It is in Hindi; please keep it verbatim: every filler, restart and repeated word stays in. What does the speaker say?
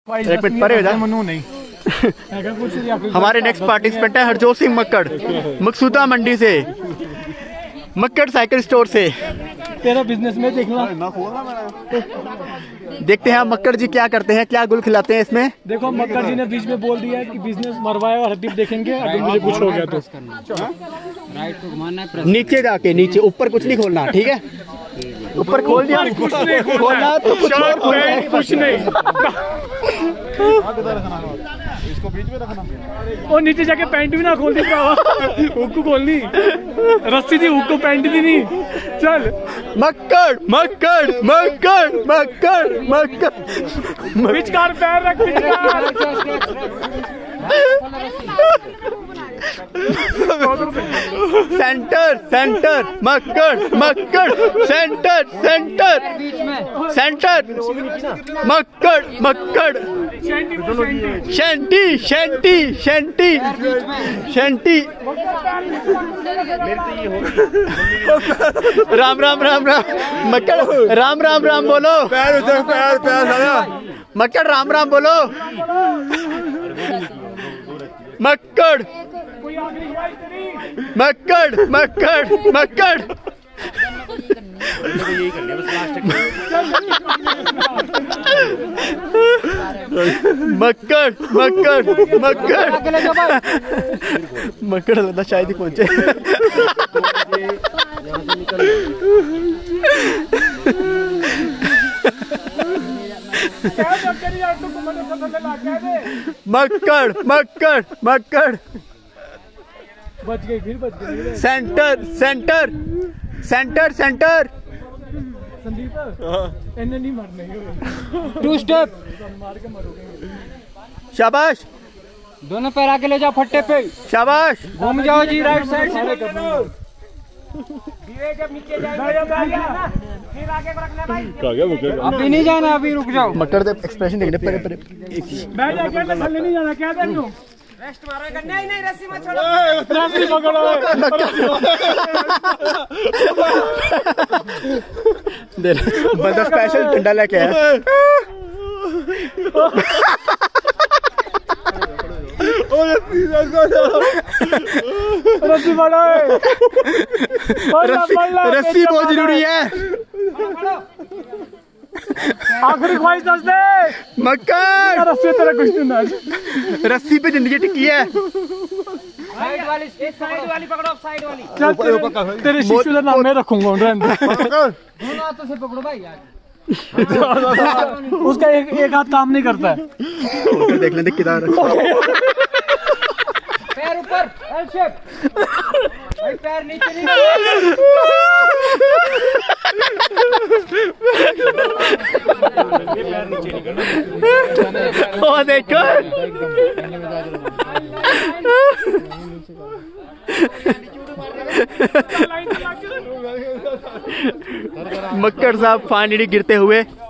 एक मिनट परे हो जा। मनु नहीं हमारे नेक्स्ट पार्टिसिपेंट है हरजोत सिंह मक्कड़, मकसूदा मंडी से, मक्कड़ साइकिल स्टोर से। तेरा बिजनेस में देखना। देखते हैं मक्कड़ जी क्या करते हैं, क्या गुल खिलाते हैं इसमें। देखो मक्कड़ जी ने बीच में बोल दिया कि बिजनेस मरवाए और हड्डी देखेंगे अगर मुझे कुछ हो गया तो। नीचे जाके नीचे, ऊपर कुछ नहीं खोलना, ठीक है? ऊपर खोल दिया, कुछ नहीं खोलना तो कुछ और खोलना है। कुछ नहीं। इसको बीच में रखना। और नीचे जाके पैंट भी ना खोल दी, हुक को खोलनी, रस्सी थी हुक को पैंट दी नहीं। चल मक्कड़ मक्कड़ मक्कड़ मक्कड़ मक्कड़ विचकार पैर रख, विचकार। सेंटर सेंटर मक्कड़ मक्कड़ सेंटर सेंटर सेंटर मक्कड़ मक्कड़ शैंटी शैंटी शैंटी शैंटी। राम राम राम राम मक्कड़, राम राम राम बोलो। पैर उधर, पैर पैर सारा मक्कड़ राम राम बोलो। मक्कड़ मक्कड़ मक्कड़ मक्कड़ मक्कड़ मक्कड़ मक्कड़ मक्कड़ लगता शायद ही पहुंचे। मक्कड़ मक्कड़ मक्कड़ बच गई, फिर बच गई। Centre centre centre centre. Sandeep इन्हें नहीं मरने। टू स्टेप मार के मरोगे। शाबाश, दोनों पैर आगे ले जाओ फट्टे पे, शाबाश। घूम जाओ जी राइट साइड से। जब नीचे जाएंगे फिर आगे को रखना भाई। अभी नहीं जाना, अभी रुक जाओ। मक्कड़ दे एक्सप्रेशन देखने परे परे। बैठ जा, क्या थल्ले नहीं जाना, क्या तेनू रेस्ट मारेगा। नहीं नहीं रस्सी मत छोड़ो, रस्सी पकड़ो। दे बंदा स्पेशल ठंडा लेके आया। रस्सी पकड़ो, रस्सी रस्सी बहुत जरूरी है। आखिरी ख्वाहिश दस दे मक्कड़, रस्सी तेरा कुछ ना। रस्सी पे जिंदगी टिकी है। साइड वाली, साइड वाली पकड़ो, साइड वाली। चल तेरे, तेरे शिशु का नाम मैं रखूंगा। दोनों हाथों से पकड़ो भाई यार। उसका एक एक हाथ काम नहीं करता है। देख लेते किधर पैर ऊपर, एल शेप भाई, पैर नीचे नहीं। ओ देखो मक्कड़ साहब फाइनली गिरते हुए